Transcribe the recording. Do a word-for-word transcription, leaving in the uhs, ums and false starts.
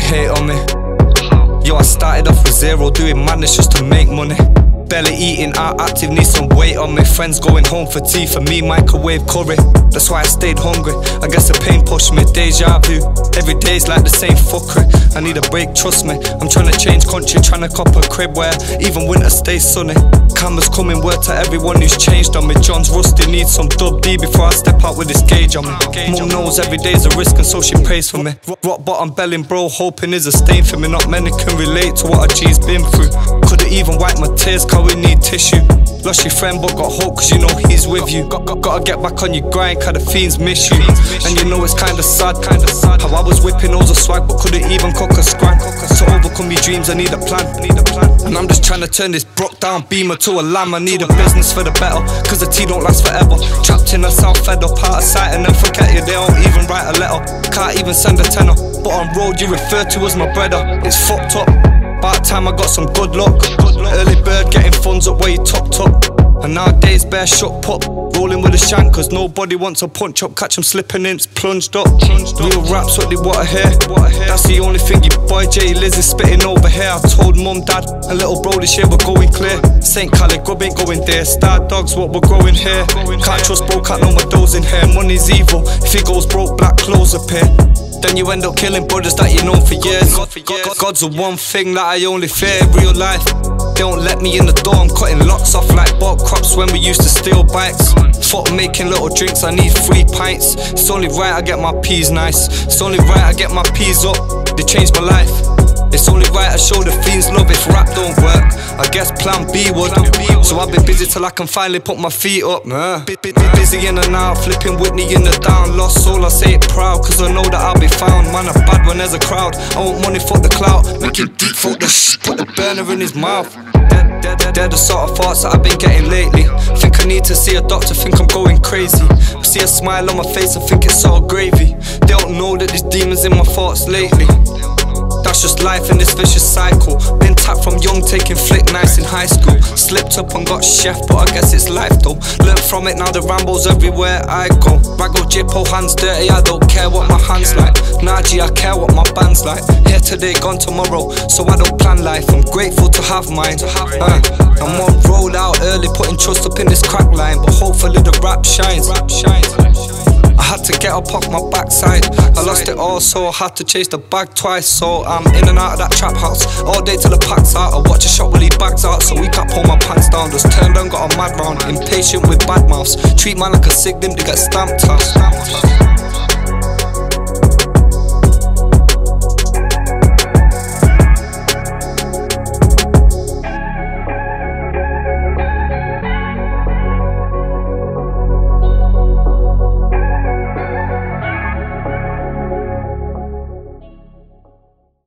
hate on me. Yo, I started off with zero, doing madness just to make money. Barely eating, out active, need some weight on me. Friends going home for tea, for me microwave curry. That's why I stayed hungry, I guess the pain pushed me. Deja vu, every day's like the same fuckery. I need a break, trust me. I'm trying to change country, trying to cop a crib where even winter stays sunny. Cameras coming, word to everyone who's changed on me. John's rusty, needs some dub D before I step out with this gauge on me. Mum knows every day's a risk and so she prays for me. Rock bottom belling bro, hoping is a stain for me. Not many can relate to what a G's been through. Couldn't even wipe my tears cause we need tissue. Lost your friend but got hope cause you know he's with you. Got, got, Gotta get back on your grind cause the fiends miss you. And you know it's kinda sad, kinda sad how I was whipping those of swag but couldn't even cook a scrap. To overcome your dreams I need a plan, need a plan. And I'm just trying to turn this broke down beamer to a lamb. I need a business for the better cause the tea don't last forever. Trapped in the south, fed up, out of sight and then forget you. They don't even write a letter, can't even send a tenner. But on road you refer to as my brother. It's fucked up. About time I got some good luck. Early bird getting funds up where you topped up. And nowadays bare shut pup. Rolling with a shank cause nobody wants a punch up. Catch them slipping in, it's plunged up. Real raps what they wanna hear. That's the only thing you boy J Liz is spitting over here. I told mum, dad and little bro this year we're going clear. Saint Cali grub ain't going there. Star dogs what we're growing here. Can't trust bro, can't know my doors in here. Money's evil, if he goes broke black clothes appear. Then you end up killing brothers that you know for years. God's the one thing that I only fear in real life. They don't let me in the door, I'm cutting locks off like bought crops when we used to steal bikes. Fuck making little drinks, I need three pints. It's only right I get my peas nice. It's only right I get my peas up, they changed my life. It's only right I show the fiends love if rap don't work. I guess plan B would. So I've been busy till I can finally put my feet up. uh. Busy in and out, flipping Whitney in the down. Lost soul, I say it proud cause I know that I'll be found. Man, I'm bad when there's a crowd. I want money, fuck the clout. Make it deep, fuck the shh, put the burner in his mouth. They're, they're, they're the sort of thoughts that I've been getting lately. Think I need to see a doctor, think I'm going crazy. See a smile on my face, I think it's all gravy. They don't know that there's demons in my thoughts lately. That's just life in this vicious cycle. Been tapped from young, taking flick nice in high school. Slipped up and got chef, but I guess it's life though. Learned from it, now the Rambo's everywhere I go. Raggo Jippo, hands dirty, I don't care what my hands like. Naji, I care what my band's like. Here today, gone tomorrow, so I don't plan life. I'm grateful to have mine. uh, I'm on roll out early, putting trust up in this crack line. But hopefully the rap shines. I had to get up off my backside. I lost it all, so I had to chase the bag twice. So I'm in and out of that trap house all day till the pack's out. I watch a shot while he bags out, so we can't pull my pants down. Just turned down, got a mad round. Impatient with bad mouths, treat man like a sick limb to get stamped out.